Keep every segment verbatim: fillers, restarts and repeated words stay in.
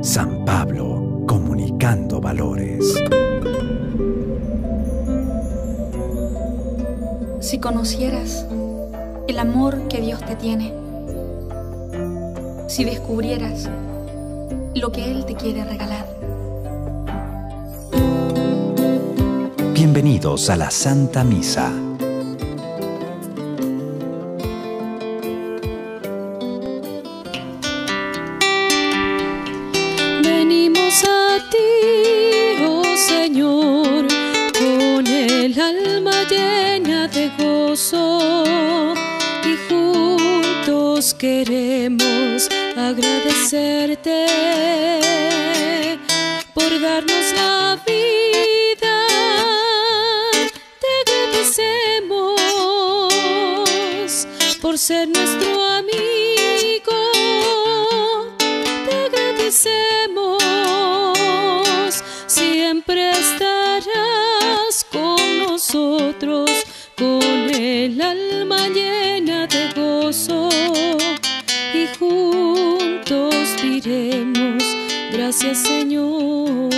San Pablo, comunicando valores. Si conocieras el amor que Dios te tiene, si descubrieras lo que Él te quiere regalar. Bienvenidos a la Santa Misa. Venimos a ti, oh Señor, con el alma llena de gozo, y juntos queremos agradecerte por darnos la vida. Te agradecemos por ser nuestro amigo. Te agradecemos, siempre estarás con nosotros, con el alma llena de gozo, y juntos diremos gracias, Señor.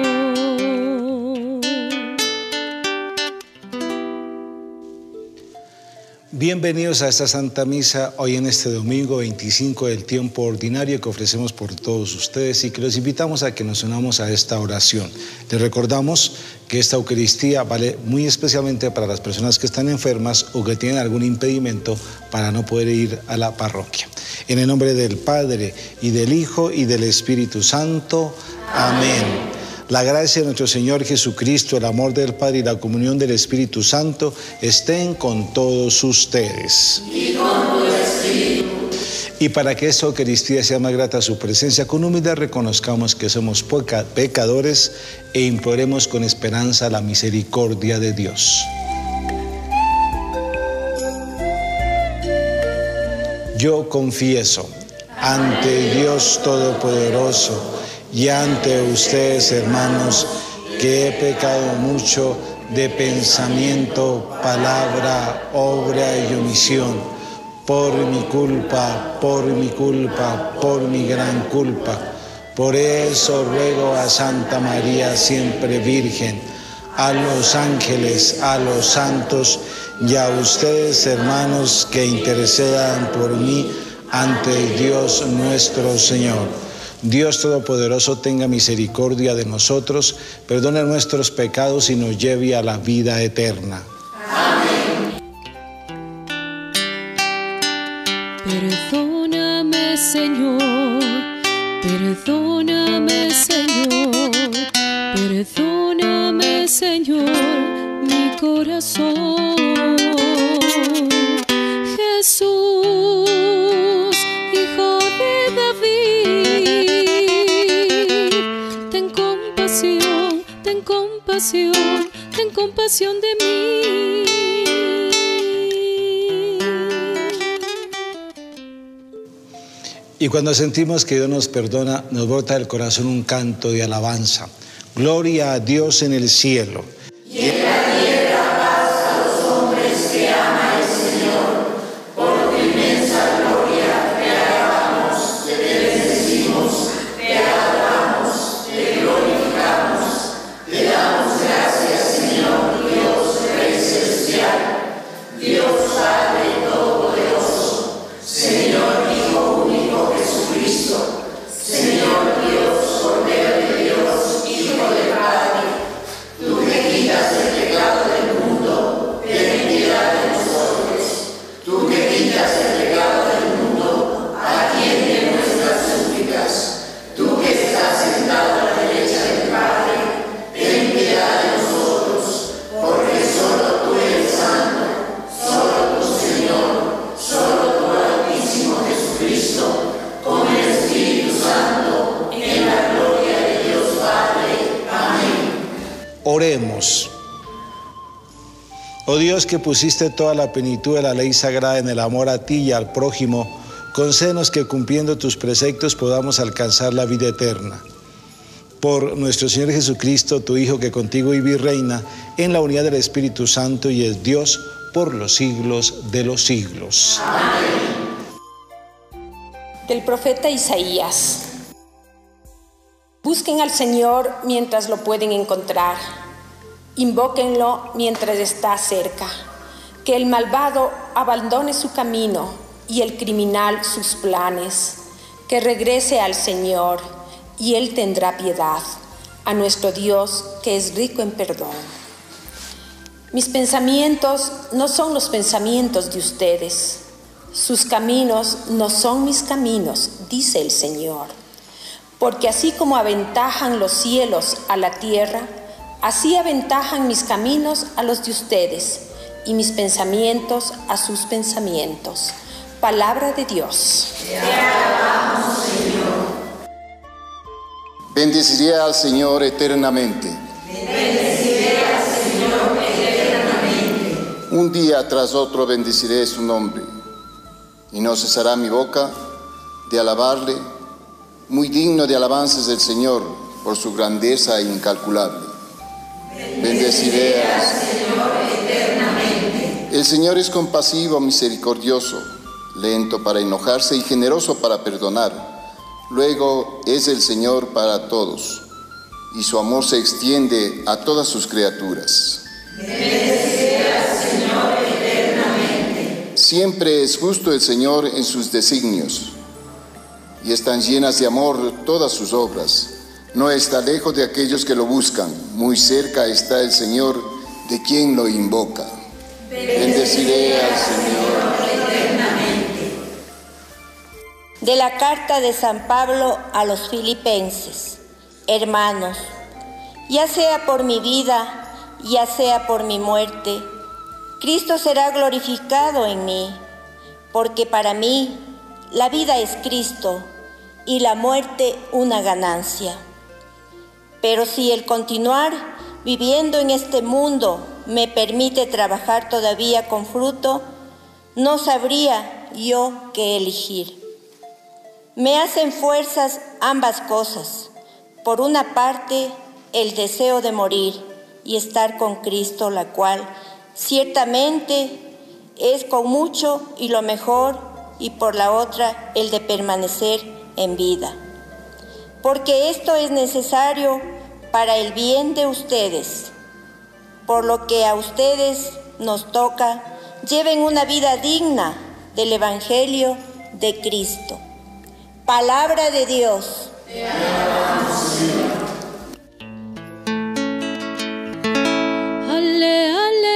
Bienvenidos a esta Santa Misa hoy en este domingo veinticinco del tiempo ordinario que ofrecemos por todos ustedes y que los invitamos a que nos unamos a esta oración. Les recordamos que esta Eucaristía vale muy especialmente para las personas que están enfermas o que tienen algún impedimento para no poder ir a la parroquia. En el nombre del Padre, y del Hijo, y del Espíritu Santo. Amén. La gracia de nuestro Señor Jesucristo, el amor del Padre y la comunión del Espíritu Santo estén con todos ustedes. Y con tu espíritu. Y para que esta Eucaristía sea más grata a su presencia, con humildad reconozcamos que somos pecadores e imploremos con esperanza la misericordia de Dios. Yo confieso ante Dios Todopoderoso y ante ustedes, hermanos, que he pecado mucho de pensamiento, palabra, obra y omisión, por mi culpa, por mi culpa, por mi gran culpa. Por eso ruego a Santa María, siempre Virgen, a los ángeles, a los santos y a ustedes, hermanos, que intercedan por mí ante Dios nuestro Señor. Dios Todopoderoso tenga misericordia de nosotros, perdone nuestros pecados y nos lleve a la vida eterna. Amén. Perdóname, Señor, perdóname, Señor, perdóname, Señor, mi corazón. Jesús, Hijo de David, ten compasión, ten compasión, ten compasión de mí. Y cuando sentimos que Dios nos perdona, nos brota del corazón un canto de alabanza. Gloria a Dios en el cielo. Y en la tierra paz a los hombres que ama el Señor. Por tu inmensa gloria te alabamos, te bendecimos, te adoramos, te glorificamos. Te damos gracias, Señor Dios Rey celestial, Dios Padre Todopoderoso, Señor Hijo único Jesucristo, Señor Dios, Cordero de Dios, Hijo del Padre. Tú que quitas el pecado del mundo, ten piedad de nosotros. Tú que quitas el pecado del mundo, atiende nuestras súplicas. Tú que estás sentado a la derecha del Padre, ten piedad de nosotros, porque solo tú eres santo, solo tu Señor, solo tu Altísimo Jesucristo, con el Espíritu Santo, en la gloria de Dios Padre. Amén. Oremos. Oh Dios, que pusiste toda la plenitud de la ley sagrada en el amor a ti y al prójimo, concédenos que cumpliendo tus preceptos podamos alcanzar la vida eterna. Por nuestro Señor Jesucristo, tu Hijo, que contigo vive y reina en la unidad del Espíritu Santo y es Dios por los siglos de los siglos. Amén. Del profeta Isaías. Busquen al Señor mientras lo pueden encontrar. Invóquenlo mientras está cerca. Que el malvado abandone su camino y el criminal sus planes. Que regrese al Señor y Él tendrá piedad, a nuestro Dios que es rico en perdón. Mis pensamientos no son los pensamientos de ustedes. Sus caminos no son mis caminos, dice el Señor. Porque así como aventajan los cielos a la tierra, así aventajan mis caminos a los de ustedes, y mis pensamientos a sus pensamientos. Palabra de Dios. Te alabamos, Señor. Bendeciré al Señor eternamente. Bendeciré al Señor eternamente. Un día tras otro bendeciré su nombre, y no cesará mi boca de alabarle. Muy digno de alabanzas del Señor por su grandeza incalculable. Bendeciré al Señor eternamente. El Señor es compasivo, misericordioso, lento para enojarse y generoso para perdonar. Luego es el Señor para todos, y su amor se extiende a todas sus criaturas. Bendeciré al Señor eternamente. Siempre es justo el Señor en sus designios, y están llenas de amor todas sus obras. No está lejos de aquellos que lo buscan, muy cerca está el Señor de quien lo invoca. Bendeciré al Señor eternamente. De la carta de San Pablo a los Filipenses. Hermanos, ya sea por mi vida, ya sea por mi muerte, Cristo será glorificado en mí, porque para mí la vida es Cristo y la muerte una ganancia. Pero si el continuar viviendo en este mundo me permite trabajar todavía con fruto, no sabría yo qué elegir. Me hacen fuerzas ambas cosas. Por una parte, el deseo de morir y estar con Cristo, la cual ciertamente es con mucho y lo mejor, y por la otra, el de permanecer en vida. Porque esto es necesario para el bien de ustedes, por lo que a ustedes nos toca, lleven una vida digna del Evangelio de Cristo. Palabra de Dios. Te alabamos, Señor. Ale, ale,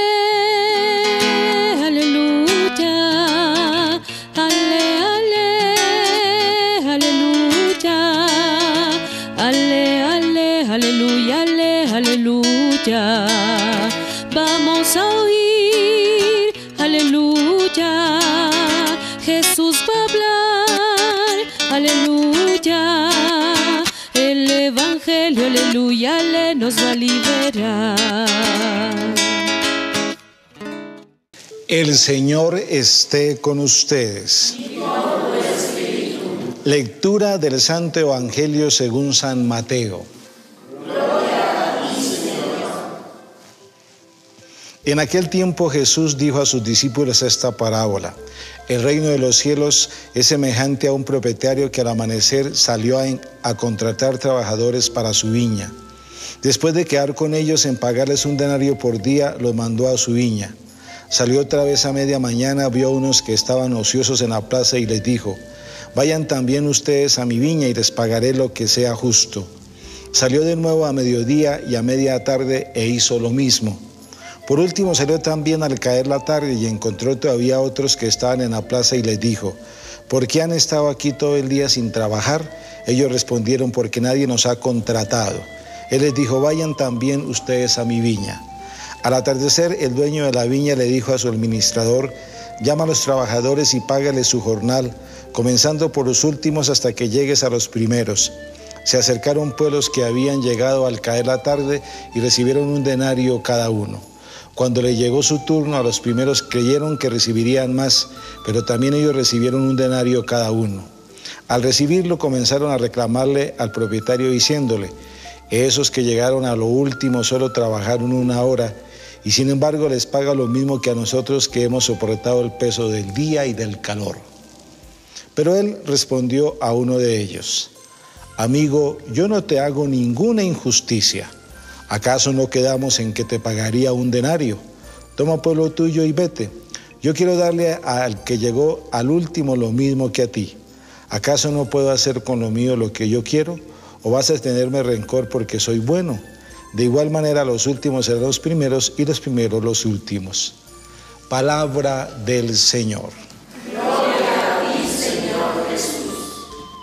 aleluya. Ale, ale, aleluya. Ale, ale, aleluya, ale, aleluya. Vamos a oír, aleluya. Jesús va a hablar, aleluya. El Evangelio, aleluya, le nos va a liberar. El Señor esté con ustedes. Y con tu espíritu. Lectura del Santo Evangelio según San Mateo. Gloria a ti, Señor. En aquel tiempo Jesús dijo a sus discípulos esta parábola. El reino de los cielos es semejante a un propietario que al amanecer salió a, a contratar trabajadores para su viña. Después de quedar con ellos en pagarles un denario por día, los mandó a su viña. Salió otra vez a media mañana, vio a unos que estaban ociosos en la plaza y les dijo: vayan también ustedes a mi viña y les pagaré lo que sea justo. Salió de nuevo a mediodía y a media tarde e hizo lo mismo. Por último salió también al caer la tarde y encontró todavía otros que estaban en la plaza y les dijo: ¿por qué han estado aquí todo el día sin trabajar? Ellos respondieron: porque nadie nos ha contratado. Él les dijo: vayan también ustedes a mi viña. Al atardecer, el dueño de la viña le dijo a su administrador: llama a los trabajadores y págales su jornal, comenzando por los últimos hasta que llegues a los primeros. Se acercaron pues los que habían llegado al caer la tarde y recibieron un denario cada uno. Cuando le llegó su turno, a los primeros creyeron que recibirían más, pero también ellos recibieron un denario cada uno. Al recibirlo comenzaron a reclamarle al propietario diciéndole: esos que llegaron a lo último solo trabajaron una hora, y sin embargo les paga lo mismo que a nosotros que hemos soportado el peso del día y del calor. Pero él respondió a uno de ellos: Amigo, yo no te hago ninguna injusticia. ¿Acaso no quedamos en que te pagaría un denario? Toma pues lo tuyo y vete. Yo quiero darle al que llegó al último lo mismo que a ti. ¿Acaso no puedo hacer con lo mío lo que yo quiero? ¿O vas a tenerme rencor porque soy bueno? De igual manera los últimos serán los primeros y los primeros los últimos. Palabra del Señor. Gloria a ti, Señor Jesús.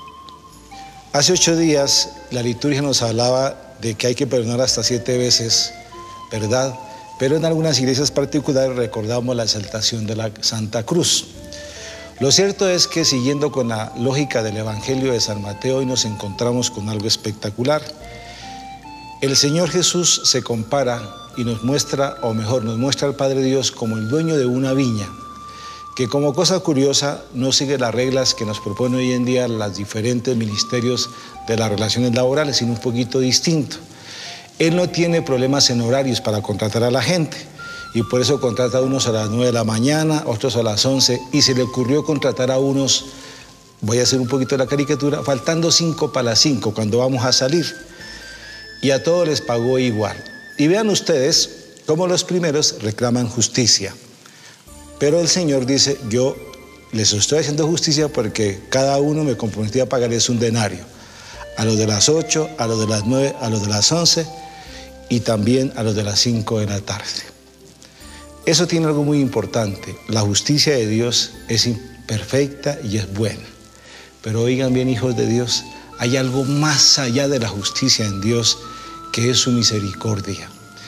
Hace ocho días la liturgia nos hablaba de que hay que perdonar hasta siete veces, ¿verdad? Pero en algunas iglesias particulares recordamos la exaltación de la Santa Cruz. Lo cierto es que siguiendo con la lógica del Evangelio de San Mateo, hoy nos encontramos con algo espectacular. El Señor Jesús se compara y nos muestra, o mejor, nos muestra al Padre Dios como el dueño de una viña, que como cosa curiosa no sigue las reglas que nos proponen hoy en día los diferentes ministerios de las relaciones laborales, sino un poquito distinto. Él no tiene problemas en horarios para contratar a la gente, y por eso contrata a unos a las nueve de la mañana, otros a las once, y se le ocurrió contratar a unos, voy a hacer un poquito de la caricatura, faltando cinco para las cinco cuando vamos a salir, y a todos les pagó igual. Y vean ustedes cómo los primeros reclaman justicia, pero el Señor dice, yo les estoy haciendo justicia porque cada uno me comprometí a pagarles un denario, a los de las ocho, a los de las nueve, a los de las once, y también a los de las cinco de la tarde. Eso tiene algo muy importante. La justicia de Dios es imperfecta y es buena. Pero oigan bien, hijos de Dios, hay algo más allá de la justicia en Dios, que es su misericordia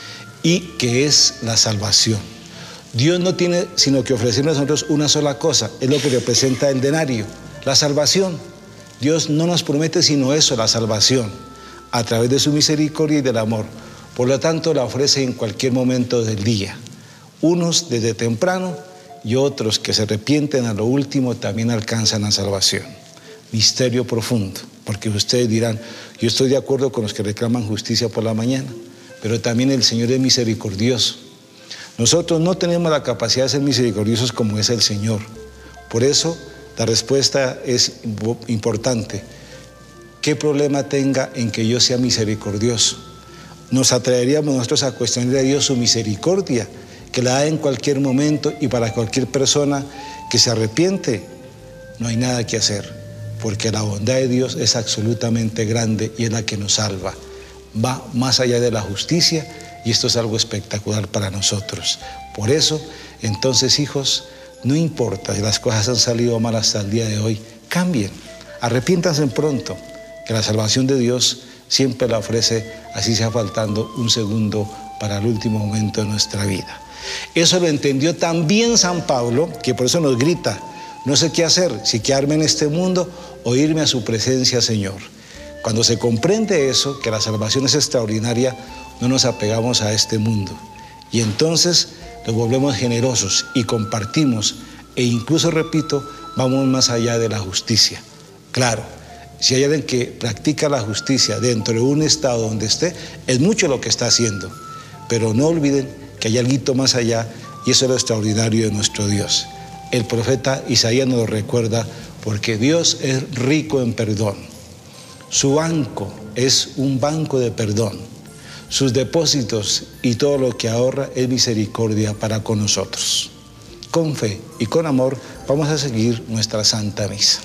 y que es la salvación. Dios no tiene sino que ofrecernos a nosotros una sola cosa, es lo que representa el denario, la salvación. Dios no nos promete sino eso, la salvación, a través de su misericordia y del amor. Por lo tanto, la ofrece en cualquier momento del día. Unos desde temprano y otros que se arrepienten a lo último también alcanzan la salvación. Misterio profundo, porque ustedes dirán, yo estoy de acuerdo con los que reclaman justicia por la mañana, pero también el Señor es misericordioso. Nosotros no tenemos la capacidad de ser misericordiosos como es el Señor. Por eso, la respuesta es importante. ¿Qué problema tenga en que yo sea misericordioso? Nos atreveríamos nosotros a cuestionar a Dios su misericordia, que la da en cualquier momento y para cualquier persona que se arrepiente. No hay nada que hacer, porque la bondad de Dios es absolutamente grande y es la que nos salva. Va más allá de la justicia y esto es algo espectacular para nosotros. Por eso, entonces, hijos, no importa si las cosas han salido mal hasta el día de hoy, cambien, arrepiéntanse pronto, que la salvación de Dios siempre la ofrece, así sea faltando un segundo para el último momento de nuestra vida. Eso lo entendió también San Pablo, que por eso nos grita, no sé qué hacer, si quedarme en este mundo o irme a su presencia, Señor. Cuando se comprende eso, que la salvación es extraordinaria, no nos apegamos a este mundo. Y entonces nos volvemos generosos y compartimos, e incluso, repito, vamos más allá de la justicia. Claro, si hay alguien que practica la justicia dentro de un estado donde esté, es mucho lo que está haciendo. Pero no olviden que hay algo más allá, y eso es lo extraordinario de nuestro Dios. El profeta Isaías nos lo recuerda, porque Dios es rico en perdón. Su banco es un banco de perdón. Sus depósitos y todo lo que ahorra es misericordia para con nosotros. Con fe y con amor vamos a seguir nuestra Santa Misa.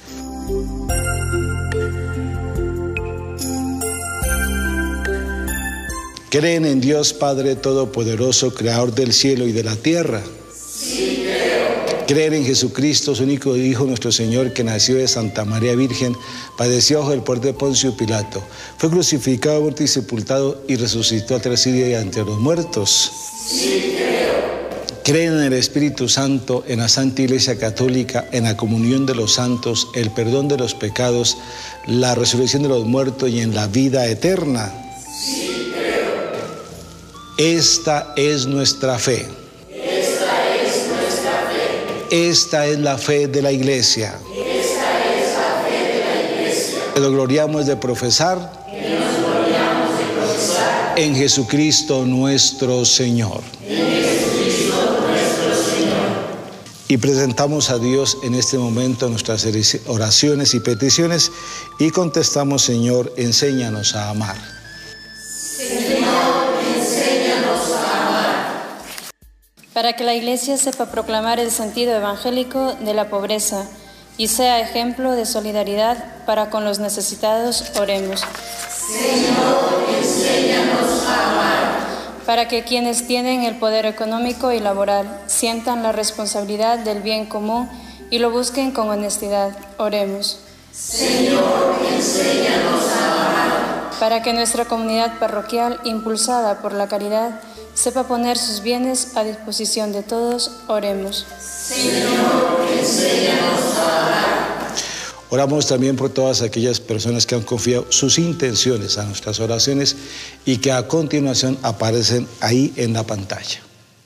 ¿Creen en Dios Padre Todopoderoso, Creador del cielo y de la tierra? Sí, creo. ¿Creen en Jesucristo, su único Hijo, nuestro Señor, que nació de Santa María Virgen, padeció bajo el poder de Poncio Pilato, fue crucificado, muerto y sepultado y resucitó al tercer día entre los muertos? Sí, creo. ¿Creen en el Espíritu Santo, en la Santa Iglesia Católica, en la comunión de los santos, el perdón de los pecados, la resurrección de los muertos y en la vida eterna? Sí, creo. Esta es nuestra fe. Esta es nuestra fe. Esta es la fe de la Iglesia. Esta es la fe de la Iglesia. Que nos gloriamos de profesar. Que nos gloriamos de profesar. En Jesucristo nuestro Señor. En Jesucristo nuestro Señor. Y presentamos a Dios en este momento nuestras oraciones y peticiones y contestamos: Señor, enséñanos a amar. Señor, enséñanos a amar. Para que la Iglesia sepa proclamar el sentido evangélico de la pobreza y sea ejemplo de solidaridad para con los necesitados, oremos. Señor, enséñanos a amar. Para que quienes tienen el poder económico y laboral sientan la responsabilidad del bien común y lo busquen con honestidad, oremos. Señor, enséñanos a amar. Para que nuestra comunidad parroquial, impulsada por la caridad, sepa poner sus bienes a disposición de todos, oremos. Señor, enséñanos a amar. Oramos también por todas aquellas personas que han confiado sus intenciones a nuestras oraciones y que a continuación aparecen ahí en la pantalla.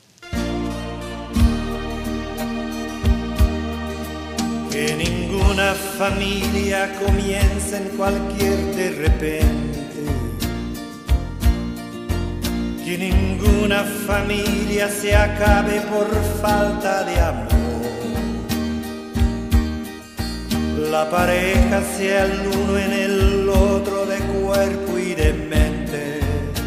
Que ninguna familia comience en cualquier de repente. Que ninguna familia se acabe por falta de amor. La pareja sea el uno en el otro de cuerpo y de mente,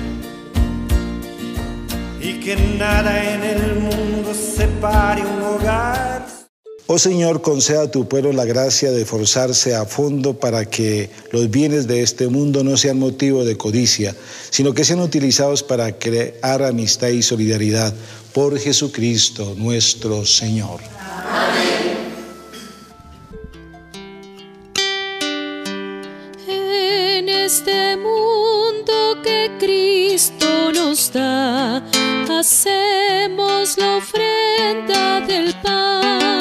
y que nada en el mundo separe un hogar. Oh Señor, conceda a tu pueblo la gracia de esforzarse a fondo para que los bienes de este mundo no sean motivo de codicia, sino que sean utilizados para crear amistad y solidaridad por Jesucristo nuestro Señor. Amén. Este mundo que Cristo nos da, hacemos la ofrenda del pan,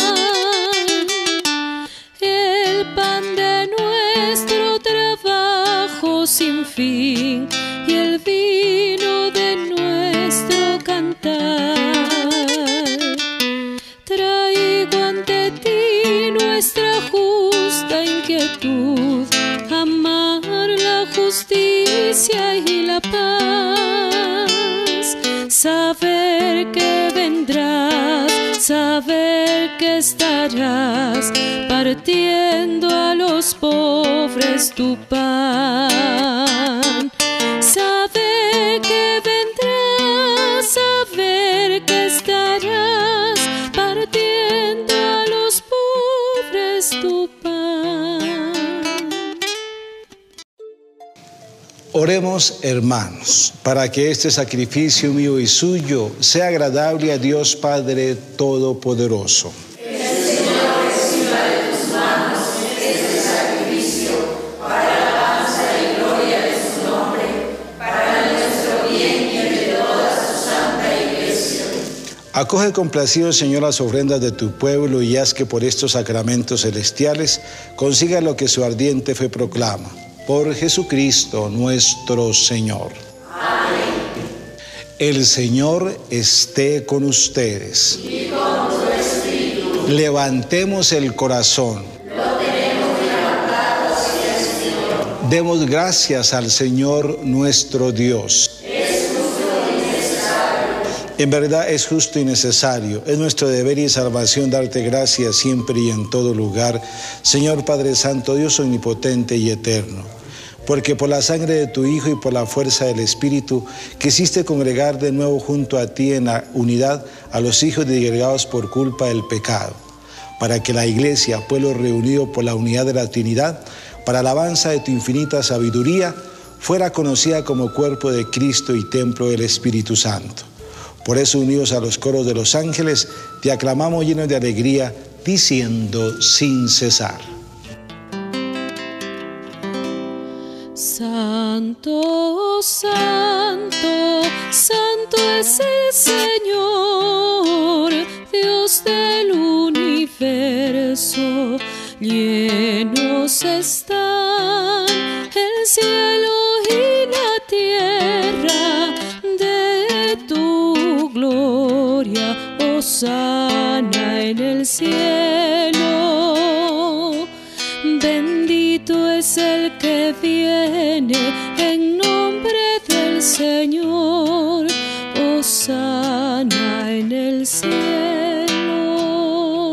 el pan de nuestro trabajo sin fin y el vino de nuestro cantar. Traigo ante ti nuestra justa inquietud, amar la justicia y la paz, saber que vendrás, saber que estarás partiendo a los pobres tu pan, saber que vendrás, saber que estarás partiendo a los pobres tu pan. Oremos, hermanos, para que este sacrificio mío y suyo sea agradable a Dios Padre Todopoderoso. El Señor reciba de tus manos este sacrificio para alabanza y gloria de su nombre, para nuestro bien y el de toda su santa Iglesia. Acoge complacido, Señor, las ofrendas de tu pueblo y haz que por estos sacramentos celestiales consiga lo que su ardiente fe proclama. Por Jesucristo nuestro Señor. Amén. El Señor esté con ustedes. Y con tu espíritu. Levantemos el corazón. Lo tenemos levantado hacia el Señor. Demos gracias al Señor nuestro Dios. Es justo y necesario. En verdad es justo y necesario. Es nuestro deber y salvación darte gracias siempre y en todo lugar, Señor Padre Santo, Dios omnipotente y eterno. Porque por la sangre de tu Hijo y por la fuerza del Espíritu, quisiste congregar de nuevo junto a ti en la unidad a los hijos disgregados por culpa del pecado, para que la Iglesia, pueblo reunido por la unidad de la Trinidad, para alabanza de tu infinita sabiduría, fuera conocida como cuerpo de Cristo y templo del Espíritu Santo. Por eso, unidos a los coros de los ángeles, te aclamamos llenos de alegría, diciendo sin cesar: Santo, santo, santo es el Señor, Dios del universo. Llenos están el cielo y la tierra de tu gloria. Hosana en el cielo. Bendito es el que viene en nombre del Señor. Hosana en el cielo.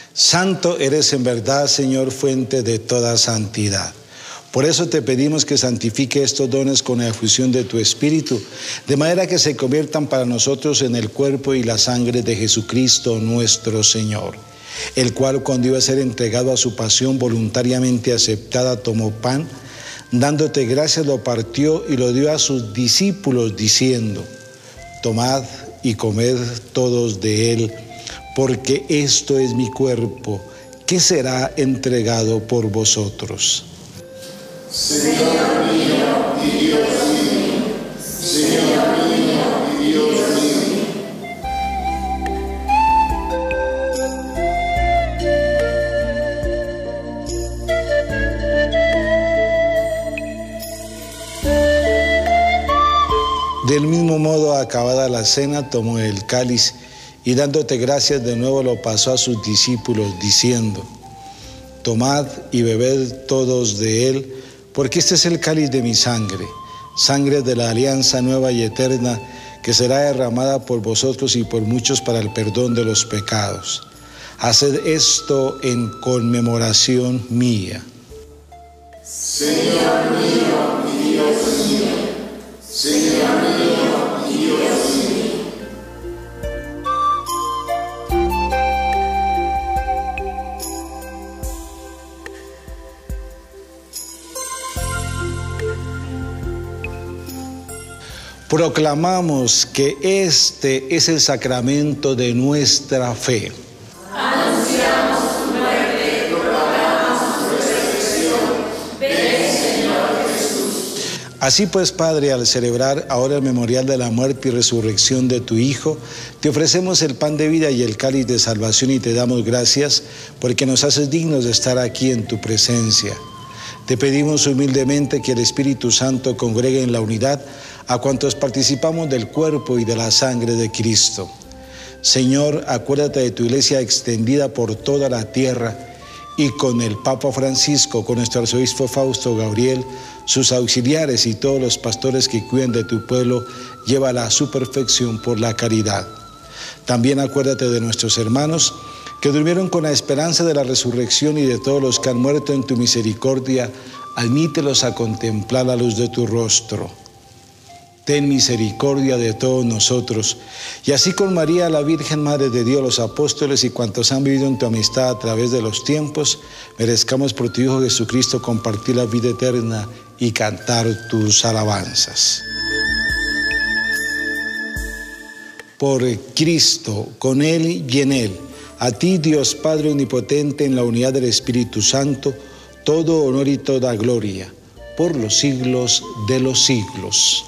Santo eres en verdad, Señor, fuente de toda santidad. Por eso te pedimos que santifique estos dones con la efusión de tu Espíritu, de manera que se conviertan para nosotros en el cuerpo y la sangre de Jesucristo nuestro Señor, el cual, cuando iba a ser entregado a su pasión voluntariamente aceptada, tomó pan, dándote gracias lo partió y lo dio a sus discípulos, diciendo: tomad y comed todos de él, porque esto es mi cuerpo, que será entregado por vosotros. Señor mío y Dios mío, Señor mío y Dios mío. Del mismo modo, acabada la cena, tomó el cáliz y dándote gracias de nuevo lo pasó a sus discípulos, diciendo: tomad y bebed todos de él, porque este es el cáliz de mi sangre, sangre de la alianza nueva y eterna, que será derramada por vosotros y por muchos para el perdón de los pecados. Haced esto en conmemoración mía. Señor mío y Dios mío, Señor mío y Dios mío. Proclamamos que este es el sacramento de nuestra fe. Anunciamos tu muerte, proclamamos tu resurrección. Ven, Señor Jesús. Así pues, Padre, al celebrar ahora el memorial de la muerte y resurrección de tu Hijo, te ofrecemos el pan de vida y el cáliz de salvación y te damos gracias porque nos haces dignos de estar aquí en tu presencia. Te pedimos humildemente que el Espíritu Santo congregue en la unidad a cuantos participamos del cuerpo y de la sangre de Cristo. Señor, acuérdate de tu iglesia extendida por toda la tierra y con el Papa Francisco, con nuestro arzobispo Fausto Gabriel, sus auxiliares y todos los pastores que cuidan de tu pueblo, llévala a su perfección por la caridad. También acuérdate de nuestros hermanos que durmieron con la esperanza de la resurrección y de todos los que han muerto en tu misericordia, admítelos a contemplar la luz de tu rostro. Ten misericordia de todos nosotros, y así con María, la Virgen Madre de Dios, los apóstoles y cuantos han vivido en tu amistad a través de los tiempos, merezcamos por tu Hijo Jesucristo compartir la vida eterna y cantar tus alabanzas. Por Cristo, con Él y en Él, a ti, Dios Padre Omnipotente, en la unidad del Espíritu Santo, todo honor y toda gloria, por los siglos de los siglos.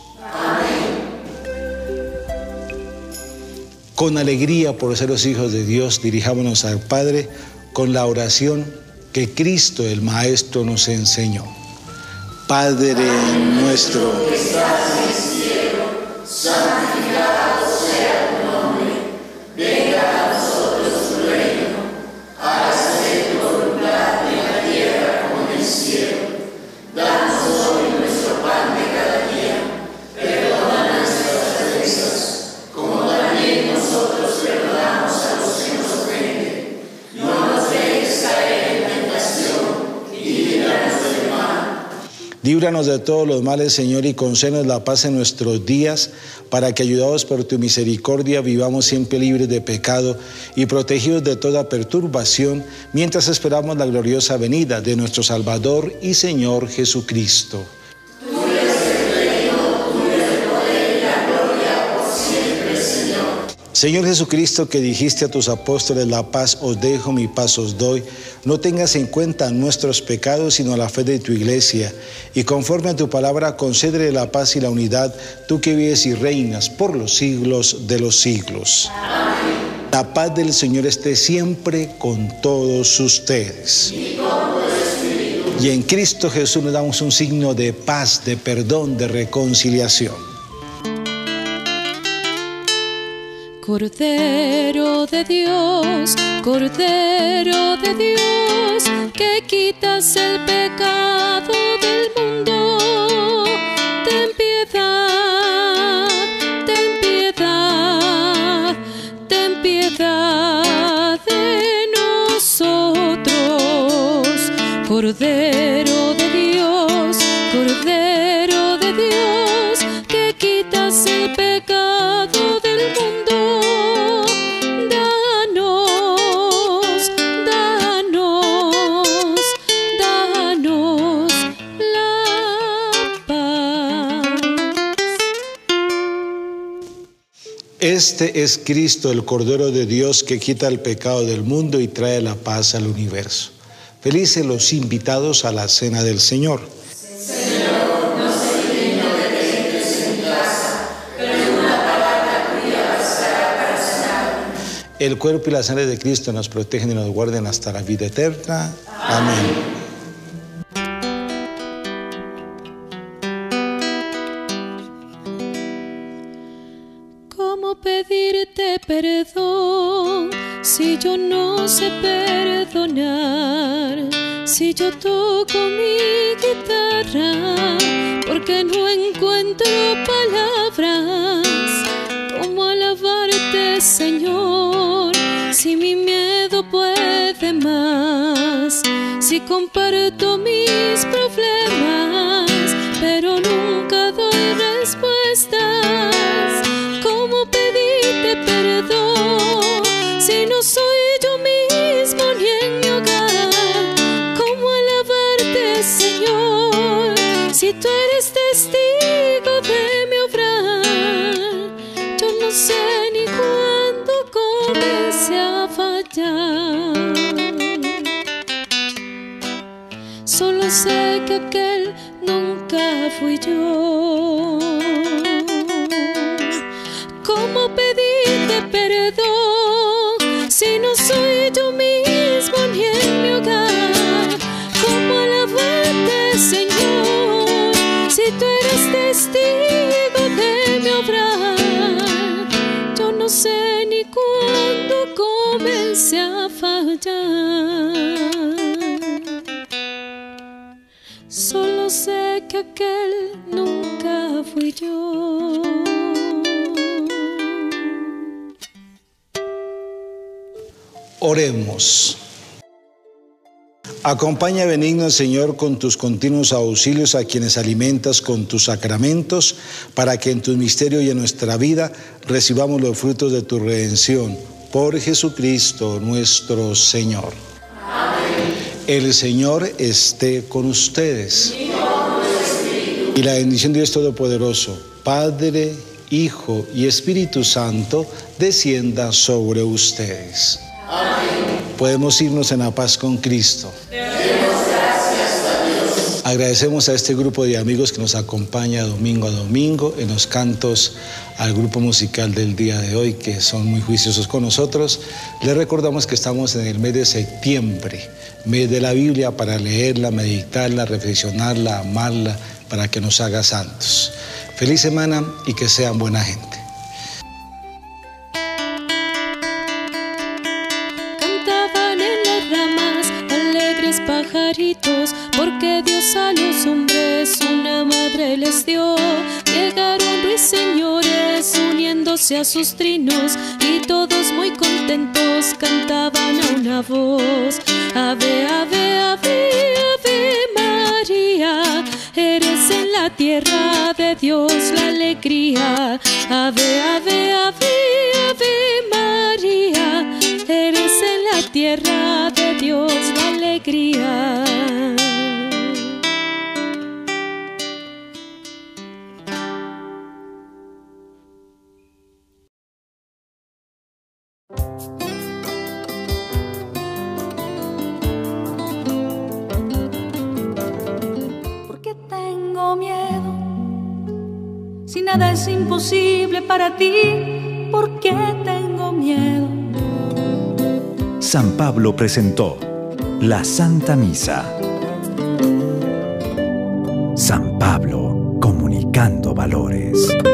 Con alegría por ser los hijos de Dios, dirijámonos al Padre con la oración que Cristo el Maestro nos enseñó. Padre nuestro que estás en el cielo, santificado sea tu nombre. Venga a nosotros tu reino. Hágase tu voluntad en la tierra como en el cielo. Danos hoy nuestro pan de cada día. Perdona nuestras ofensas, como también nosotros perdonamos a los que nos ofenden. No nos dejes caer en tentación y líbranos del mal. Líbranos de todos los males, Señor, y concédenos la paz en nuestros días, para que, ayudados por tu misericordia, vivamos siempre libres de pecado y protegidos de toda perturbación, mientras esperamos la gloriosa venida de nuestro Salvador y Señor Jesucristo. Señor Jesucristo, que dijiste a tus apóstoles: la paz os dejo, mi paz os doy, no tengas en cuenta nuestros pecados, sino la fe de tu iglesia, y conforme a tu palabra, concédele la paz y la unidad, tú que vives y reinas por los siglos de los siglos. Amén. La paz del Señor esté siempre con todos ustedes. Y con tu espíritu. Y en Cristo Jesús nos damos un signo de paz, de perdón, de reconciliación. Cordero de Dios, Cordero de Dios, que quitas el pecado del mundo, ten piedad, ten piedad, ten piedad de nosotros. Cordero de Dios, Cordero de Dios, que quitas el pecado del mundo, danos, danos, danos la paz. Este es Cristo, el Cordero de Dios, que quita el pecado del mundo y trae la paz al universo. Felices los invitados a la cena del Señor. Señor, no soy digno de que entres en mi casa, pero una palabra tuya bastará para sanarme. El cuerpo y la sangre de Cristo nos protegen y nos guarden hasta la vida eterna. Amén. ¿Cómo pedirte perdón si yo no sé perdonar? Si yo toco mi guitarra porque no encuentro palabras. ¿Cómo alabarte, Señor, si mi miedo puede más? Si comparto mis problemas, pero nunca doy respuestas. ¿Cómo pedirte perdón si no soy yo mismo ni en mi hogar? ¿Cómo alabarte, Señor, si tú eres testigo de mi obrar? Yo no sé ni cuándo comencé a fallar. Solo sé que aquel nunca fui yo. ¿Cómo pedirte perdón si no soy yo mismo ni en mi hogar? ¿Cómo alabarte, Señor, si tú eres testigo de mi obrar? Yo no sé ni cuándo comencé a fallar. Solo sé que aquel nunca fui yo. Oremos. Acompaña, benigno Señor, con tus continuos auxilios a quienes alimentas con tus sacramentos, para que en tu misterio y en nuestra vida recibamos los frutos de tu redención. Por Jesucristo nuestro Señor. Amén. El Señor esté con ustedes. Y con tu espíritu. Y la bendición de Dios Todopoderoso, Padre, Hijo y Espíritu Santo, descienda sobre ustedes. Amén. Podemos irnos en la paz con Cristo. Demos gracias a Dios. Agradecemos a este grupo de amigos que nos acompaña domingo a domingo en los cantos al grupo musical del día de hoy, que son muy juiciosos con nosotros. Les recordamos que estamos en el mes de septiembre, mes de la Biblia, para leerla, meditarla, reflexionarla, amarla, para que nos haga santos. Feliz semana y que sean buena gente. Pajaritos, porque Dios a los hombres una madre les dio. Llegaron ruiseñores uniéndose a sus trinos, y todos muy contentos cantaban a una voz: Ave, ave, ave, ave María, eres en la tierra de Dios la alegría. Ave, ave, ave, ave María, eres en la tierra de Dios la alegría. ¿Por qué tengo miedo? Si nada es imposible para ti, ¿por qué tengo miedo? San Pablo presentó la Santa Misa. San Pablo, comunicando valores.